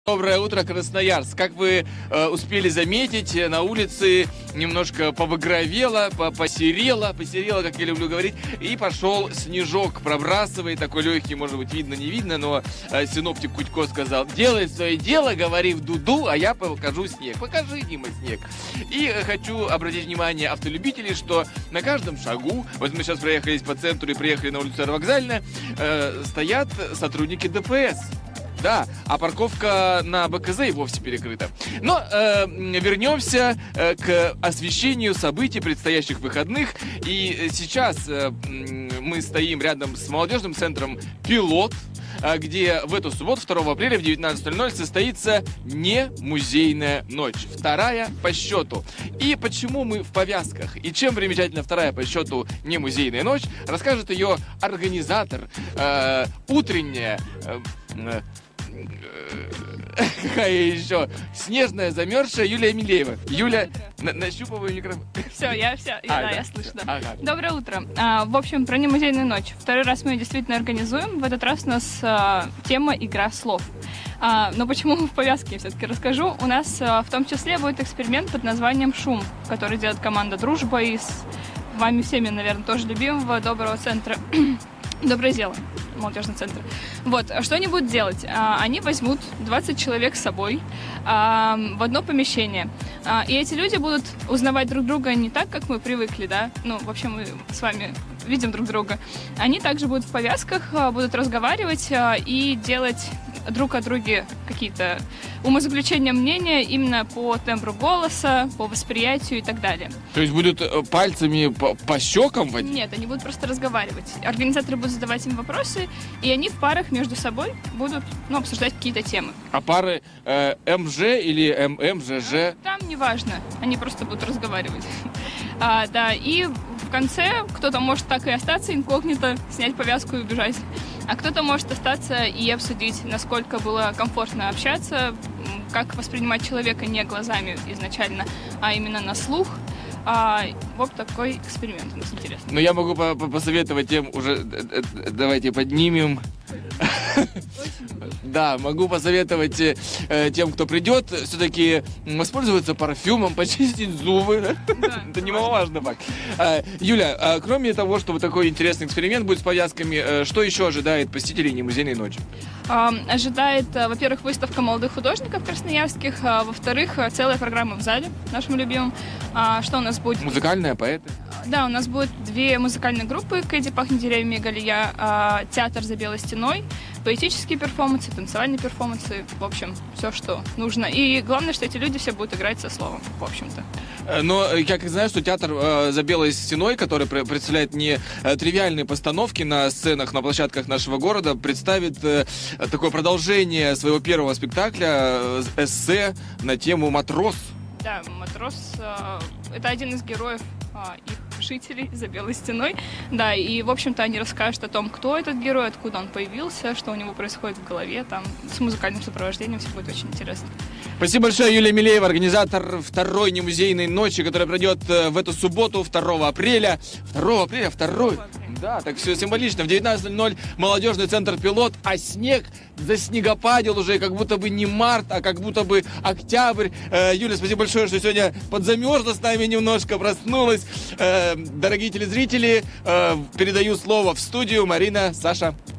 Доброе утро, Красноярск. Как вы успели заметить, на улице немножко побагровело, посерело, как я люблю говорить, и пошел снежок, пробрасывает, такой легкий, может быть, видно, не видно, но синоптик Кутько сказал: делай свое дело, говори в дуду, а я покажу снег. Покажи, Дима, снег. И хочу обратить внимание автолюбителей, что на каждом шагу, вот мы сейчас проехались по центру и приехали на улицу Аэровокзальная, стоят сотрудники ДПС. Да, а парковка на БКЗ и вовсе перекрыта. Но вернемся к освещению событий предстоящих выходных. И сейчас мы стоим рядом с молодежным центром «Пилот», где в эту субботу, 2 апреля в 19:00 состоится не музейная ночь. Вторая по счету. И почему мы в повязках? И чем примечательна вторая по счету не музейная ночь, расскажет ее организатор, утренняя... какая еще? Снежная замерзшая Юлия Милеева. Юля, нащупываю микрофон. Все, я слышу. Да. Ага. Доброе утро. В общем, про немузейную ночь. Второй раз мы ее действительно организуем. В этот раз у нас тема «Игра слов». Но почему в повязке, я все-таки расскажу. У нас в том числе будет эксперимент под названием «Шум», который делает команда «Дружба» из вами всеми, наверное, тоже любимого доброго центра «Доброе дело», молодежный центр. Вот, что они будут делать? Они возьмут 20 человек с собой в одно помещение. И эти люди будут узнавать друг друга не так, как мы привыкли, да? Ну, вообще мы с вами видим друг друга. Они также будут в повязках, будут разговаривать и делать друг о друге какие-то умозаключения, мнения именно по тембру голоса, по восприятию и так далее. То есть будут пальцами по щекам водить? Нет, они будут просто разговаривать. Организаторы будут задавать им вопросы, и они в парах между собой будут обсуждать какие-то темы. А пары МЖ или ММЖЖ? Там неважно, они просто будут разговаривать. Да, и в конце кто-то может так и остаться инкогнито, снять повязку и убежать. А кто-то может остаться и обсудить, насколько было комфортно общаться, как воспринимать человека не глазами изначально, а именно на слух. Вот такой эксперимент у нас интересный. Но я могу посоветовать тем уже... Давайте поднимем... Да, могу посоветовать тем, кто придет, все-таки воспользоваться парфюмом, почистить зубы. Да, это немаловажно факт. Юля, кроме того, что вот такой интересный эксперимент будет с повязками, что еще ожидает посетителей немузейной ночи? Ожидает, во-первых, выставка молодых художников красноярских, во-вторых, целая программа в зале, нашим любимым. Что у нас будет? Музыкальные поэты? Да, у нас будет 2 музыкальные группы: «Кэдди пахнет деревьями» и «Галия», театр «За белой стеной», поэтические перформансы, танцевальные перформансы, в общем, все, что нужно. И главное, что эти люди все будут играть со словом, в общем-то. Но я как знаю, что театр «За белой стеной», который представляет не тривиальные постановки на сценах, на площадках нашего города, представит такое продолжение своего первого спектакля, эссе на тему «Матрос». Да, «Матрос» — это один из героев их жителей за белой стеной. Да, и, в общем-то, они расскажут о том, кто этот герой, откуда он появился, что у него происходит в голове, там, с музыкальным сопровождением, все будет очень интересно. Спасибо большое, Юлия Милеева, организатор второй немузейной ночи, которая пройдет в эту субботу, 2 апреля. 2 апреля, 2. Да, так все символично. В 19:00 молодежный центр «Пилот», а снег заснегопадил уже, как будто бы не март, а как будто бы октябрь. Юля, спасибо большое, что сегодня подзамерзла с нами немножко, проснулась. Дорогие телезрители, передаю слово в студию. Марина, Саша.